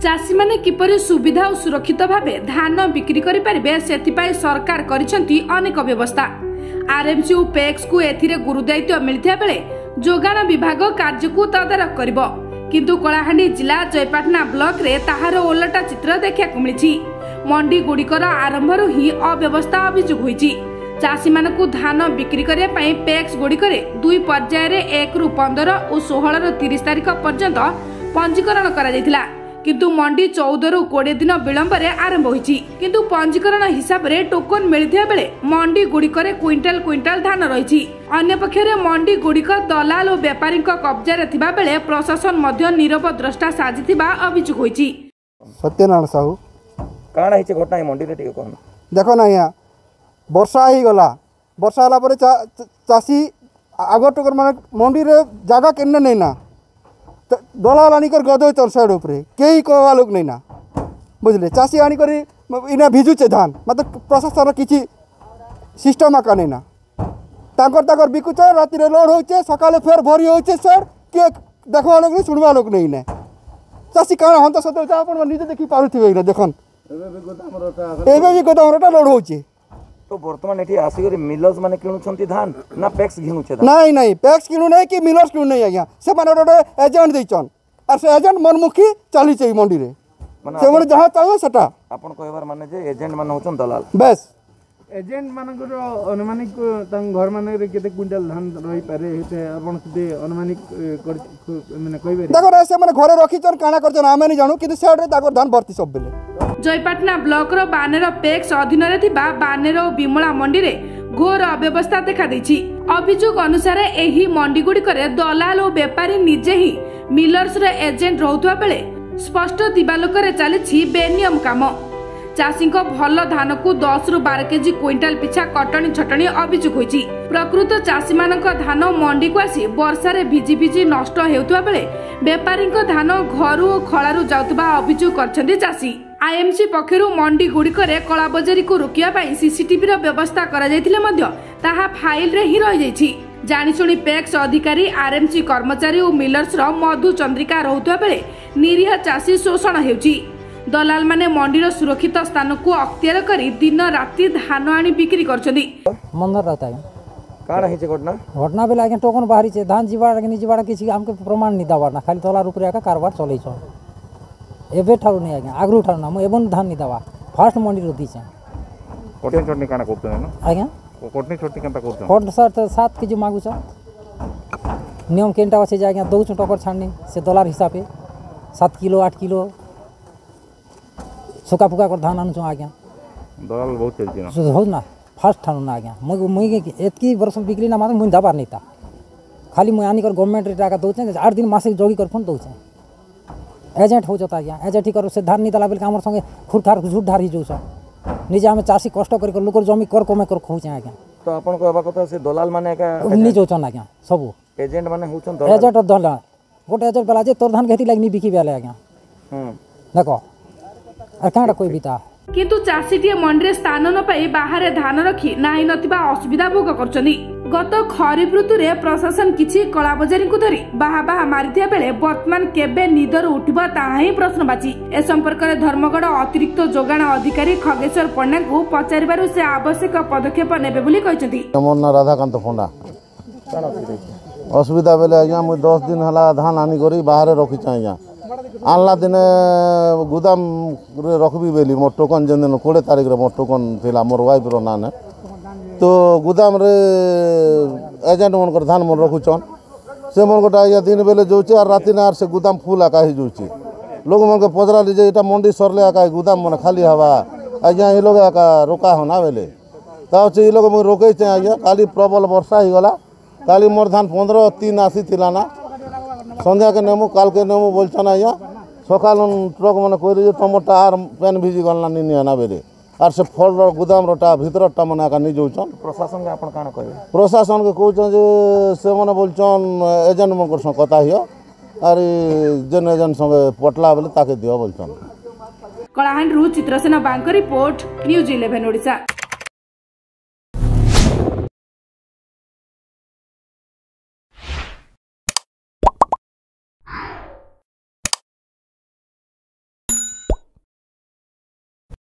चाषी माने किपरि सुविधा और सुरक्षित भावे धान बिक्री करि परिबे सेथिपाई सरकार करिसंती अनेक व्यवस्था। आरएमसी और पेक्स को एथिरे गुरुदायित्व मिलथिया बेले जोगाण विभाग कार्य को तदारख करिबो, किंतु कलाहांडी जिला जयपाटना ब्लॉक रे ताहार ओलटा चित्र देखा मिली। मंडी गुड़िकर आरंभरू ही अव्यवस्था अभियोग होईची। चाषी मानकु धान बिक्री करिया पई पेक्स गुड़िकरे 2 पर्याय रे 1 रु 15 और 16 रु 30 तारिख पर्यंत पंजीकरण करा जायतिला, किंतु मंडी 14 रु 20 दिन विलंब रे आरंभ होईची। किंतु पंजीकरण हिसाब रे टोकन मिलिथिया बेले मंडी गुड़िकरे क्विंटाल क्विंटाल धान रहिची। अन्य पक्षरे मंडी गुड़िक दलाल और व्यापारी कब्जा रे थिबा बेले प्रशासन मध्य नीरव द्रष्टा साजिथिबा अभियोग होईची। सत्यनारायण साहू काଣା हिचे घटना मंडी रे टिके कोन देखो ना यहाँ वर्षा ही गला, वर्षा होला परे चाषी आग टोकर माने मंडी रे जागा केने नहीं ना दलाल आनिकर गदे चल साइड उपरे कई कहवा लोक नहीं ना बुझले। चाषी आनिकर इना भिजुचे धान मतलब प्रशासन किछि सिस्टम आका नहीं ना ताकर बिकुचे राति रे लोड होचे सकाले फेर भरी होचे सर के देखवा लोक नहीं सुनवा लोक नहीं ना। चाषी काना हंत सत आपण निजे देखि पारुथिबे ना देखन एबे भी गोदाम रोटा लोड होचे। तो वर्तमान एठी आसी मिलर्स माने किणुछंती धान ना पैक्स घिनुछे धान? नहीं नहीं पैक्स किणु नहीं कि मिलर्स किणु नहीं आज्ञा से माने रोटे एजेंट दैछन और से एजेंट मनमुखी चली छै मंडी रे से माने जहां चाहिए सेटा आपण कहबार माने जे एजेंट माने होछन दलाल बस एजेंट मानकर अनुमानिक तंग घर माने रे केते क्विंटल धान रही पारे हेते आपण केते अनुमानिक माने कहबे देखो रे से माने घरे रखिचन काना करचन आमे नहीं जानू कि साइड रे ताकर धान भर्ती सब बेले। जयपाटना ब्लॉक रो बानेर पेक्स अधीन रे थिबा बानेर और बिमला मंडी रे घोर अव्यवस्था देखा दैछि। अभियोग अनुसार एही मंडी गुड़िकरे दलाल और व्यापारी निजे ही मिलर्स रे एजेंट रहउतबा बेले स्पष्ट दिबालोक रे चलिछि बेनियम काम। चाषी भल धान को 10 रु 12 केजी क्विंटाल पिछा कटनी छटनी अभियोग होईछि। प्रकृत चाषी मानक धान मंडी को आसी वर्षा रे भिजी भिजी नष्ट हेउतबा बेले व्यापारी धान घरु और खळारु जाउतबा अभियोग करछन्ती चाषी। आईएमसी पक्षरु मंडी गुड़िकरे कलाबजारी को रोकिया पाई सीसीटीवी रो व्यवस्था करा जायतिले मध्य ताहा फाइल रे ही रहि जायछि। जानिशुणी पैक्स अधिकारी आरएमसी कर्मचारी और मिलर्स रो मधु चंद्रिका रहउतबा बेले निरीह चाषी शोषण हेउछि। दलाल माने मंडीर सुरक्षित स्थान को अख्तियार करी दिन राति धान आनी बिक्री करछन्ती। मंदर रहता है काଣା हिचे घटना बेला आगे टोकन बाहरी छे धान जीवाड़ के निजीवाड़ किछि हमके प्रमाण नि दबार ना खाली तला रुपरे का कारबार चलै छ एबे ठारू नहीं आगे आगरू ठारू ना एबन धान नि दबा फास्ट मंडी रदी छे कोटिन छोटनी काଣା करते ना आगे कोटनी छोटनी केनता करते कोट सर 7 केजी मागु छ नियम केनटा अछि जे आगे दउ छ टकर छाननी से डॉलर हिसाब पे 7 किलो 8 किलो सुका फुका कर धान आनु छ आगे दलाल बहुत चलछि ना सो हो ना फास्ट ठारू ना आगे मुई एतकी वर्ष बिक्री ना माने मुई दबार नहीं था खाली मुई आनी कर गवर्नमेंट रे टाका दउ छ 8 दिन मासे जोगी कर फोन दउ छ एजेंट हो जाता आज्ञा एजेंट कर से धान नहीं दला बेल हमर संगे खुरखार झूठ ढारी जो निजे हमें चाषी कष्ट कर लोकर जमी कर कमे कर खोचे आज्ञा। तो आपण को कथा से दलाल माने का नि जोचन आज्ञा सब एजेंट माने होचन दलाल एजेंट दलाल गोटे एजेंट बेला जे तोर धान खेती लाग नि बिकी बेले आज्ञा देखो आ कांडा कोई बिता किंतु चाषीटीए मंडी स्थान न पाई बाहर धान रखी नाही नथिबा असुविधा भोग करछन्ती। गत खरीफ ऋतु रे प्रशासन किछि कलाबजारी को धरी बाहा बाहा मारिथिया बेले वर्तमान केबे निदर उठिबा ताहा ही प्रश्नबाची। ए संपर्क रे धर्मगढ़ अतिरिक्त जोगाण अधिकारी खगेश्वर पण्डा को पचारिबारु से आवश्यक पदक्षेप नेबे बोली कहिसंती। हमर ना राधाकांत पंडा असुविधा बेले आज्ञा मु 10 दिन हला धान आनी करी बाहर रखी छ आज्ञा आनला दिने गुदाम रे रखबी बेली मोर टोकन जेन दिन 20 तारिख रे मोर टोकन थिला मोर वाइफ रो नाने तो गुदाम रे एजेंट मन कर धान मन रखुचन से मन गोटा या दिन बेले जोचे और राति ना से गुदाम फुल आका ही जोची लोग मन के पजरा लीजे एटा मंडी सरले आका गुदाम मन खाली हवा आज्ञा ए लोग आका रोका होना बेले ता से ए लोग मु रोकै छ आज्ञा काली प्रबल वर्षा ही गला काली मोर धान 15-3 आसी थिला ना संध्या के नेमु काल के नेमु बोलछन आज्ञा सकाल ट्रक मन कहले जे टमाटर आर पेन भिजी गलना नि आना बेले और से फल गुदाम रोटा भीतर टा मना का नि जोचन प्रशासन के आपण काना कहबे प्रशासन के कहछन जे से मन बोलछन एजेंट मन कर कथा हियो अरे जन एजेंट संगे पटला बेले ताके दियो बोलछन। Kalahandi Chitrasena bank report news 11 Odisha.